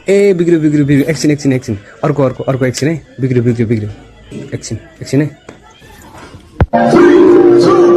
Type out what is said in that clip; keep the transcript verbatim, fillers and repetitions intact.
ए बिग्रियो बिग्रियो बिग्रियो एकछिन एकछिन एकछिन अर्को अर्को अर्को एकछिन है बिग्रियो बिग्रियो बिग्रियो एकछिन एकछिन है